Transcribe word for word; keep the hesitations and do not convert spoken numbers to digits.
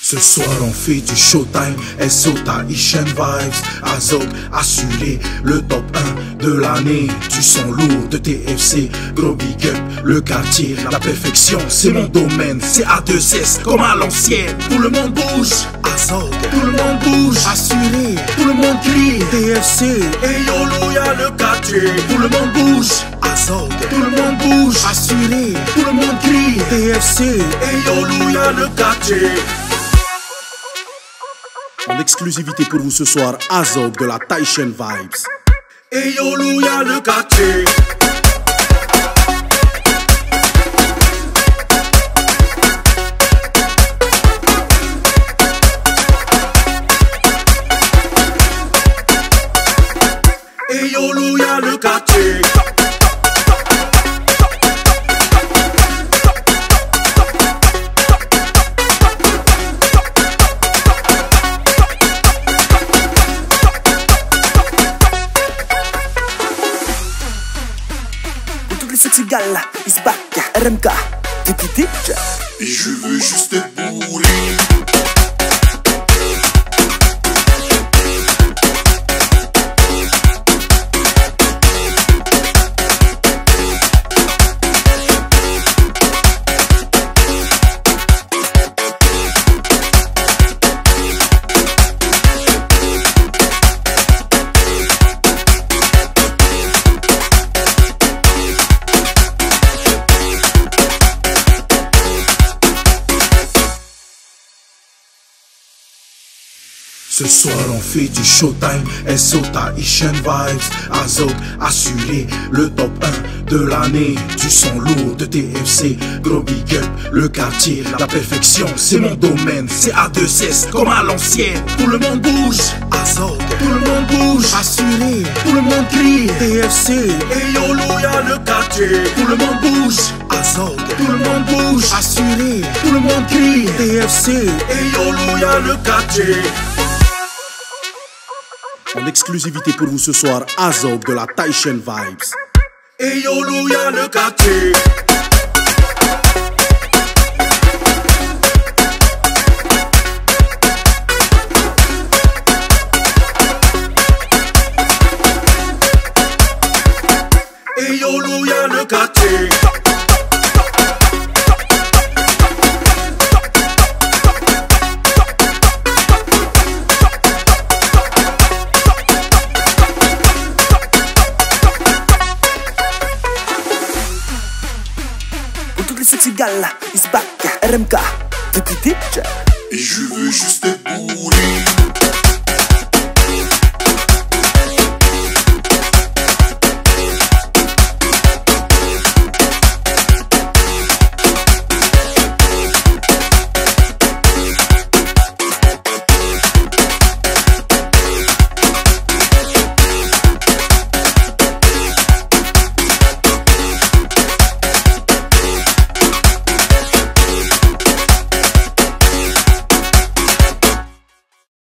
Ce soir on fait du showtime, S O Tahitian Vibes. Azog assuré le top un de l'année. Du son lourd de T F C, gros big up, le quartier, la perfection c'est mon domaine. C'est A deux S comme à l'ancienne. Tout le monde bouge, Azog, tout le monde bouge, assuré, tout le monde crie, T F C, et yolo y'a le quartier. Tout le monde bouge, Azog, tout le monde bouge, assuré, tout le monde crie, T F C, et yolo y'a le quartier. En exclusivité pour vous ce soir, Azog de la Tahitian Vibes. Et yolo y'a le quartier. Et yolo y'a le quartier. Sexy gal, is back, R M K, T P T. Et je veux juste te bourrer. Ce soir on fait du showtime, S O Tahitian Vibes. Azog assuré le top un de l'année. Du son lourd de T F C, gros big up, le quartier, la perfection c'est mon domaine. C'est A deux S comme à l'ancienne. Tout le monde bouge, Azog, tout le monde bouge, assuré, tout le monde crie, T F C, et yolo y'a le quartier. Tout le monde bouge, Azog, tout le monde bouge, assuré, tout le monde crie, T F C, et yolo y'a le quartier. En exclusivité pour vous ce soir, Azog de la Tahitian Vibes. Et yolo y'a le quartier. Et yolo y'a le quartier. Sexy gal, is back, R M K, T P T. Et je veux juste te bourrer.